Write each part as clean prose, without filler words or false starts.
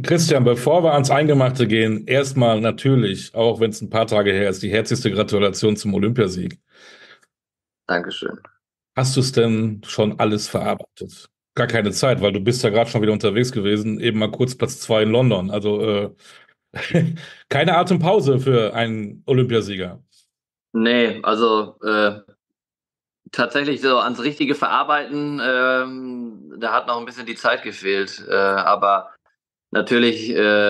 Christian, bevor wir ans Eingemachte gehen, erstmal natürlich, auch wenn es ein paar Tage her ist, die herzlichste Gratulation zum Olympiasieg. Dankeschön. Hast du es denn schon alles verarbeitet? Gar keine Zeit, weil du bist ja gerade schon wieder unterwegs gewesen, eben mal kurz Platz 2 in London. Also keine Atempause für einen Olympiasieger. Nee, also tatsächlich so ans richtige Verarbeiten, da hat noch ein bisschen die Zeit gefehlt. Aber natürlich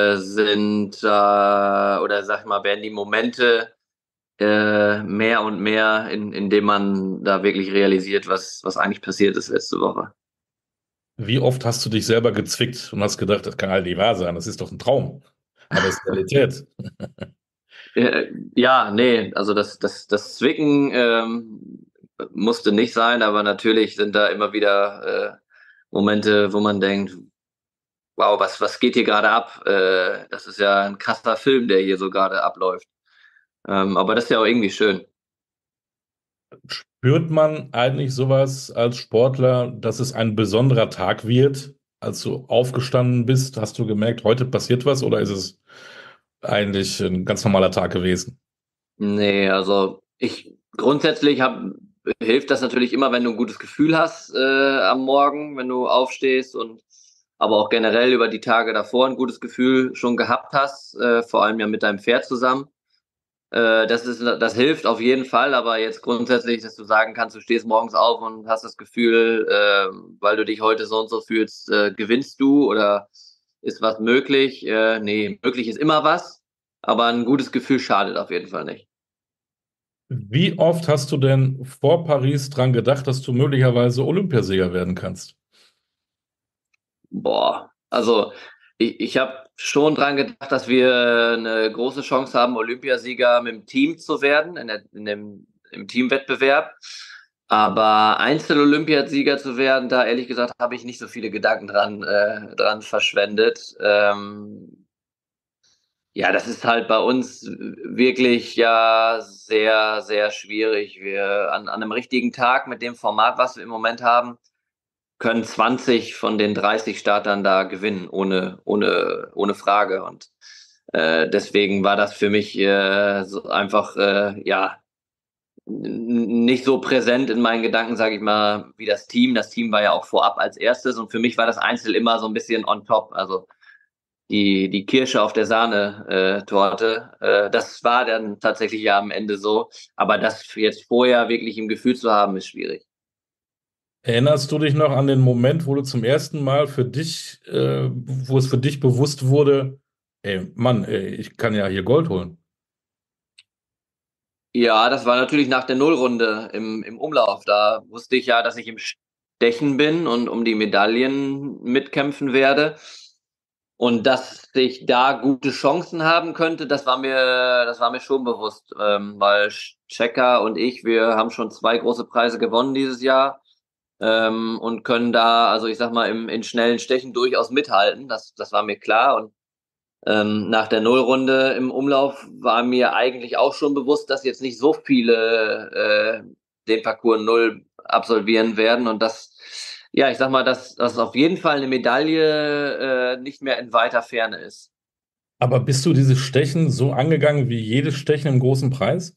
oder sag ich mal, werden die Momente mehr und mehr, in dem man da wirklich realisiert, was eigentlich passiert ist letzte Woche. Wie oft hast du dich selber gezwickt und hast gedacht, das kann halt nicht wahr sein, das ist doch ein Traum. Aber es ist Realität. Ja, nee, also das Zwicken musste nicht sein, aber natürlich sind da immer wieder Momente, wo man denkt, wow, was geht hier gerade ab? Das ist ja ein krasser Film, der hier so gerade abläuft. Aber das ist ja auch irgendwie schön. Spürt man eigentlich sowas als Sportler, dass es ein besonderer Tag wird? Als du aufgestanden bist, hast du gemerkt, heute passiert was oder ist es eigentlich ein ganz normaler Tag gewesen? Nee, also hilft das natürlich immer, wenn du ein gutes Gefühl hast am Morgen, wenn du aufstehst und aber auch generell über die Tage davor ein gutes Gefühl schon gehabt hast, vor allem ja mit deinem Pferd zusammen. Das hilft auf jeden Fall, aber jetzt grundsätzlich, dass du sagen kannst, du stehst morgens auf und hast das Gefühl, weil du dich heute so und so fühlst, gewinnst du oder ist was möglich? Nee, möglich ist immer was, aber ein gutes Gefühl schadet auf jeden Fall nicht. Wie oft hast du denn vor Paris dran gedacht, dass du möglicherweise Olympiasieger werden kannst? Boah, also ich habe schon dran gedacht, dass wir eine große Chance haben, Olympiasieger mit dem Team zu werden, im Teamwettbewerb. Aber Einzel-Olympiasieger zu werden, da ehrlich gesagt habe ich nicht so viele Gedanken dran verschwendet. Ja, das ist halt bei uns wirklich ja sehr, sehr schwierig. An einem richtigen Tag mit dem Format, was wir im Moment haben, können 20 von den 30 Startern da gewinnen, ohne Frage. Und deswegen war das für mich so einfach ja nicht so präsent in meinen Gedanken, sage ich mal, wie das Team. Das Team war ja auch vorab als erstes und für mich war das Einzel immer so ein bisschen on top. Also die Kirsche auf der Sahne-Torte. Das war dann tatsächlich ja am Ende so. Aber das jetzt vorher wirklich im Gefühl zu haben, ist schwierig. Erinnerst du dich noch an den Moment, wo du zum ersten Mal für dich, wo es für dich bewusst wurde, ey, Mann, ey, ich kann ja hier Gold holen? Ja, das war natürlich nach der Nullrunde im Umlauf. Da wusste ich ja, dass ich im Stechen bin und um die Medaillen mitkämpfen werde. Und dass ich da gute Chancen haben könnte, das war mir schon bewusst, weil Checker und ich, wir haben schon zwei große Preise gewonnen dieses Jahr und können da, also ich sag mal, in schnellen Stechen durchaus mithalten. Das war mir klar. Und nach der Nullrunde im Umlauf war mir eigentlich auch schon bewusst, dass jetzt nicht so viele den Parcours Null absolvieren werden und ja, ich sag mal, dass auf jeden Fall eine Medaille nicht mehr in weiter Ferne ist. Aber bist du dieses Stechen so angegangen wie jedes Stechen im großen Preis?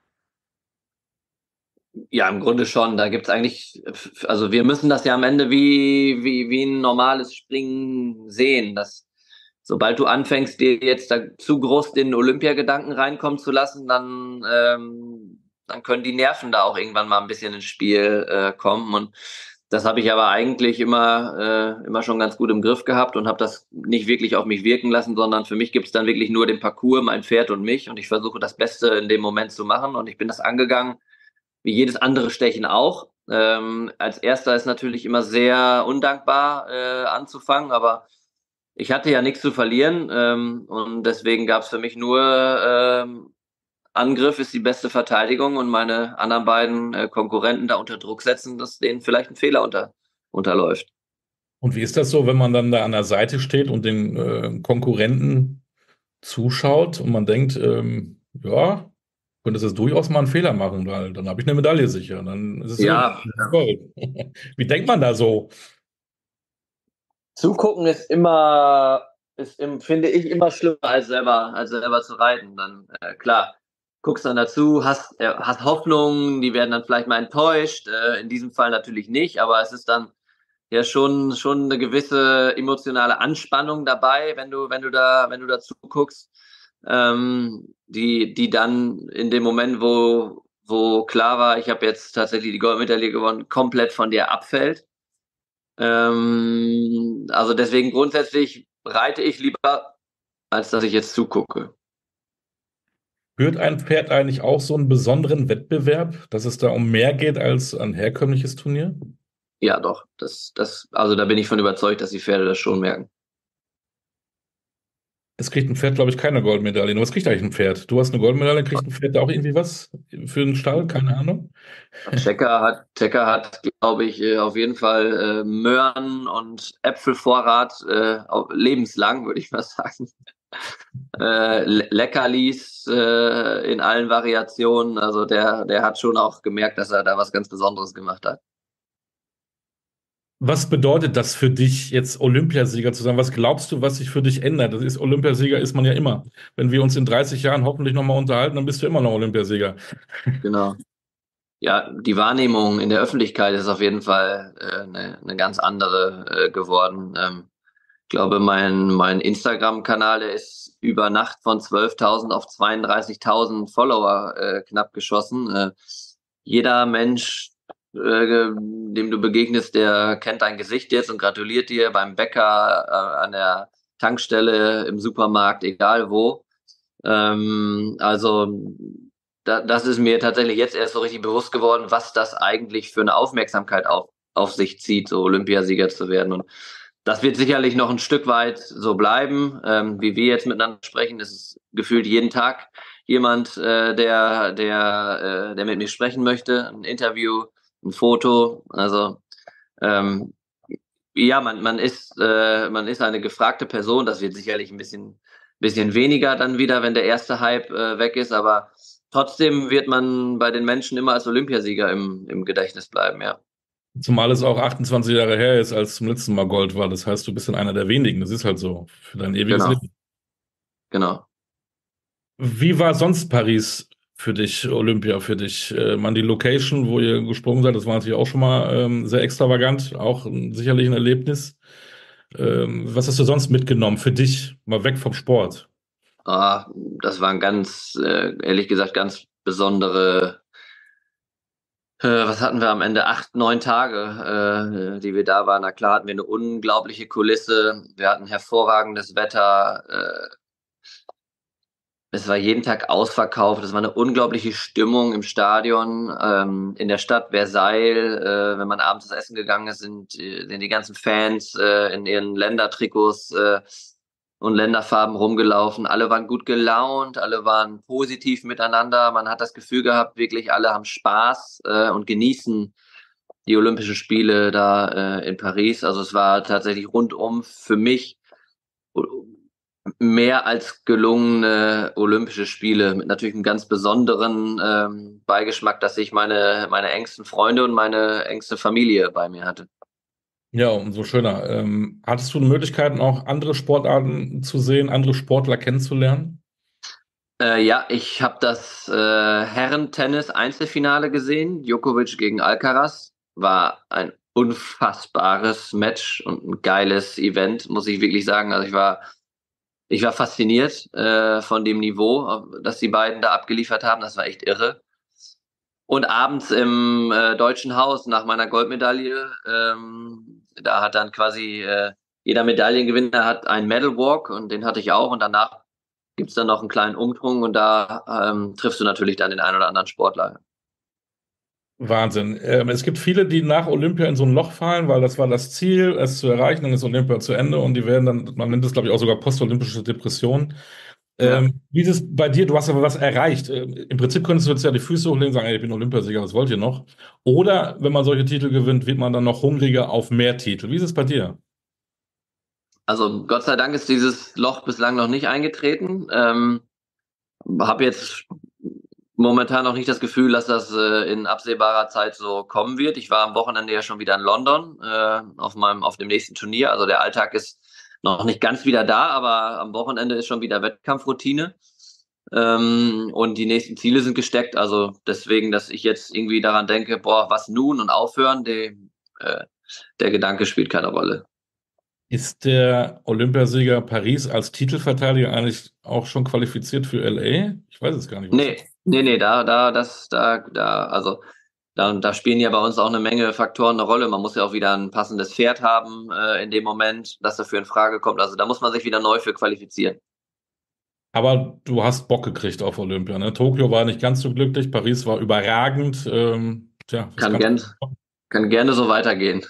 Ja, im Grunde schon. Da gibt's eigentlich, also wir müssen das ja am Ende wie ein normales Springen sehen, dass sobald du anfängst, dir jetzt da zu groß den Olympiagedanken reinkommen zu lassen, dann können die Nerven da auch irgendwann mal ein bisschen ins Spiel kommen. Und das habe ich aber eigentlich immer schon ganz gut im Griff gehabt und habe das nicht wirklich auf mich wirken lassen, sondern für mich gibt's dann wirklich nur den Parcours, mein Pferd und mich. Und ich versuche das Beste in dem Moment zu machen. Und ich bin das angegangen wie jedes andere Stechen auch. Als erster ist natürlich immer sehr undankbar anzufangen, aber ich hatte ja nichts zu verlieren und deswegen gab es für mich nur Angriff ist die beste Verteidigung und meine anderen beiden Konkurrenten da unter Druck setzen, dass denen vielleicht ein Fehler unterläuft. Und wie ist das so, wenn man dann da an der Seite steht und den Konkurrenten zuschaut und man denkt, ja, könnte es durchaus mal einen Fehler machen, weil dann habe ich eine Medaille sicher. Dann ist es Ja, Gold. Wie denkt man da so? Zugucken finde ich, immer schlimmer als selber zu reiten. Dann, klar, guckst dann dazu, hast Hoffnung, die werden dann vielleicht mal enttäuscht. In diesem Fall natürlich nicht, aber es ist dann ja schon eine gewisse emotionale Anspannung dabei, wenn du da zuguckst, die dann in dem Moment, wo klar war, ich habe jetzt tatsächlich die Goldmedaille gewonnen, komplett von dir abfällt. Also deswegen grundsätzlich reite ich lieber, als dass ich jetzt zugucke. Führt ein Pferd eigentlich auch so einen besonderen Wettbewerb, dass es da um mehr geht als ein herkömmliches Turnier? Ja, doch. Also da bin ich von überzeugt, dass die Pferde das schon merken. Es kriegt ein Pferd, glaube ich, keine Goldmedaille. Nur was kriegt eigentlich ein Pferd? Du hast eine Goldmedaille, kriegt ein Pferd da auch irgendwie was für den Stall? Keine Ahnung. Checker hat, glaube ich, auf jeden Fall Möhren und Äpfelvorrat lebenslang, würde ich mal sagen. Leckerlis in allen Variationen. Also der hat schon auch gemerkt, dass er da was ganz Besonderes gemacht hat. Was bedeutet das für dich, jetzt Olympiasieger zu sein? Was glaubst du, was sich für dich ändert? Das ist Olympiasieger ist man ja immer. Wenn wir uns in 30 Jahren hoffentlich nochmal unterhalten, dann bist du immer noch Olympiasieger. Genau. Ja, die Wahrnehmung in der Öffentlichkeit ist auf jeden Fall eine ganz andere geworden. Ich glaube, mein Instagram-Kanal, der ist über Nacht von 12.000 auf 32.000 Follower knapp geschossen. Jeder Mensch, dem du begegnest, der kennt dein Gesicht jetzt und gratuliert dir beim Bäcker, an der Tankstelle, im Supermarkt, egal wo. Also das ist mir tatsächlich jetzt erst so richtig bewusst geworden, was das eigentlich für eine Aufmerksamkeit auf sich zieht, so Olympiasieger zu werden. Und das wird sicherlich noch ein Stück weit so bleiben. Wie wir jetzt miteinander sprechen, ist es gefühlt jeden Tag jemand, der mit mir sprechen möchte, ein Interview, ein Foto. Also ja, man ist eine gefragte Person. Das wird sicherlich ein bisschen weniger dann wieder, wenn der erste Hype weg ist, aber trotzdem wird man bei den Menschen immer als Olympiasieger im Gedächtnis bleiben, ja. Zumal es auch 28 Jahre her ist, als zum letzten Mal Gold war. Das heißt, du bist dann einer der wenigen. Das ist halt so für dein ewiges Genau, Leben. genau. Wie war sonst Paris für dich, Olympia für dich? Man, die Location, wo ihr gesprungen seid, das war natürlich auch schon mal sehr extravagant, auch sicherlich ein Erlebnis. Was hast du sonst mitgenommen für dich, mal weg vom Sport? Ah, das waren ehrlich gesagt, ganz besondere, was hatten wir am Ende? 8, 9 Tage, die wir da waren. Na klar hatten wir eine unglaubliche Kulisse. Wir hatten hervorragendes Wetter. Es war jeden Tag ausverkauft. Es war eine unglaubliche Stimmung im Stadion. In der Stadt Versailles, wenn man abends das Essen gegangen ist, sind die ganzen Fans in ihren Ländertrikots und Länderfarben rumgelaufen. Alle waren gut gelaunt, alle waren positiv miteinander. Man hat das Gefühl gehabt, wirklich alle haben Spaß und genießen die Olympischen Spiele da in Paris. Also es war tatsächlich rundum für mich mehr als gelungene Olympische Spiele mit natürlich einem ganz besonderen Beigeschmack, dass ich meine engsten Freunde und meine engste Familie bei mir hatte. Ja, umso schöner. Hattest du Möglichkeiten, auch andere Sportarten zu sehen, andere Sportler kennenzulernen? Ja, ich habe das Herren-Tennis-Einzelfinale gesehen. Djokovic gegen Alcaraz war ein unfassbares Match und ein geiles Event, muss ich wirklich sagen. Also ich war fasziniert von dem Niveau, das die beiden da abgeliefert haben. Das war echt irre. Und abends im Deutschen Haus nach meiner Goldmedaille, da hat dann quasi jeder Medaillengewinner hat einen Medal Walk und den hatte ich auch. Und danach gibt's dann noch einen kleinen Umtrunk und da triffst du natürlich dann den einen oder anderen Sportler. Wahnsinn. Es gibt viele, die nach Olympia in so ein Loch fallen, weil das war das Ziel, es zu erreichen, dann ist Olympia zu Ende und die werden dann, man nennt es, glaube ich, auch sogar postolympische Depression. Ja. Wie ist es bei dir? Du hast aber was erreicht. Im Prinzip könntest du jetzt ja die Füße hochlegen und sagen, ey, ich bin Olympiasieger, was wollt ihr noch? Oder wenn man solche Titel gewinnt, wird man dann noch hungriger auf mehr Titel. Wie ist es bei dir? Also Gott sei Dank ist dieses Loch bislang noch nicht eingetreten. Habe jetzt momentan noch nicht das Gefühl, dass das in absehbarer Zeit so kommen wird. Ich war am Wochenende ja schon wieder in London auf dem nächsten Turnier. Also der Alltag ist noch nicht ganz wieder da, aber am Wochenende ist schon wieder Wettkampfroutine. Und die nächsten Ziele sind gesteckt. Also deswegen, dass ich jetzt irgendwie daran denke, boah, was nun und aufhören, der Gedanke spielt keine Rolle. Ist der Olympiasieger Paris als Titelverteidiger eigentlich auch schon qualifiziert für LA? Ich weiß es gar nicht. Was Nee, da spielen ja bei uns auch eine Menge Faktoren eine Rolle. Man muss ja auch wieder ein passendes Pferd haben in dem Moment, dass dafür in Frage kommt. Also da muss man sich wieder neu für qualifizieren. Aber du hast Bock gekriegt auf Olympia, ne? Tokio war nicht ganz so glücklich, Paris war überragend. Tja, was Kann, kannst gern, kann gerne so weitergehen.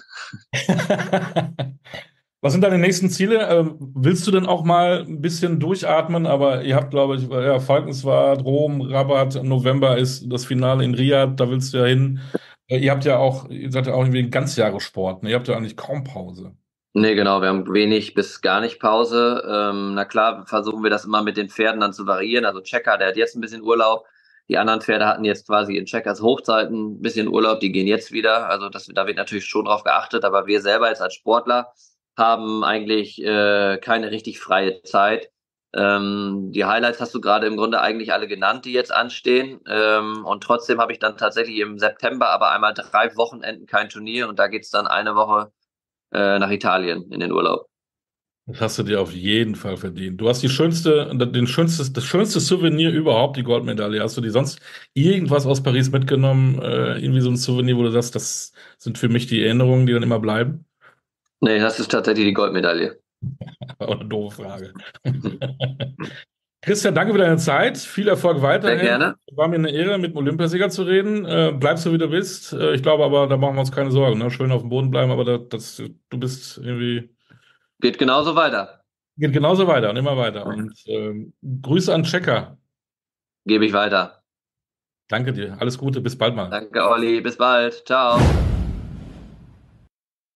Was sind deine nächsten Ziele? Willst du denn auch mal ein bisschen durchatmen? Aber ihr habt, glaube ich, ja, Falkensward, Rom, Rabat, November ist das Finale in Riyadh, da willst du ja hin. Ihr seid ja auch irgendwie ein Ganzjahressport, ne? Ihr habt ja eigentlich kaum Pause. Nee, genau, wir haben wenig bis gar nicht Pause. Na klar, versuchen wir das immer mit den Pferden dann zu variieren. Also Checker, der hat jetzt ein bisschen Urlaub. Die anderen Pferde hatten jetzt quasi in Checkers Hochzeiten ein bisschen Urlaub, die gehen jetzt wieder. Also da wird natürlich schon drauf geachtet, aber wir selber jetzt als Sportler haben eigentlich keine richtig freie Zeit. Die Highlights hast du gerade im Grunde eigentlich alle genannt, die jetzt anstehen. Und trotzdem habe ich dann tatsächlich im September aber einmal 3 Wochenenden kein Turnier und da geht's dann eine Woche nach Italien in den Urlaub. Das hast du dir auf jeden Fall verdient. Du hast das schönste Souvenir überhaupt, die Goldmedaille. Hast du dir sonst irgendwas aus Paris mitgenommen? Irgendwie so ein Souvenir, wo du sagst, das sind für mich die Erinnerungen, die dann immer bleiben? Nee, das ist tatsächlich die Goldmedaille. Auch eine doofe Frage. Christian, danke für deine Zeit. Viel Erfolg Sehr weiterhin. gerne. War mir eine Ehre, mit dem Olympiasieger zu reden. Bleib so, wie du bist. Ich glaube aber, da machen wir uns keine Sorgen. Ne? Schön auf dem Boden bleiben, aber du bist irgendwie, Geht genauso weiter. geht genauso weiter und immer weiter. Und Grüße an Checker. Gebe ich weiter. Danke dir. Alles Gute. Bis bald mal. Danke, Olli. Bis bald. Ciao.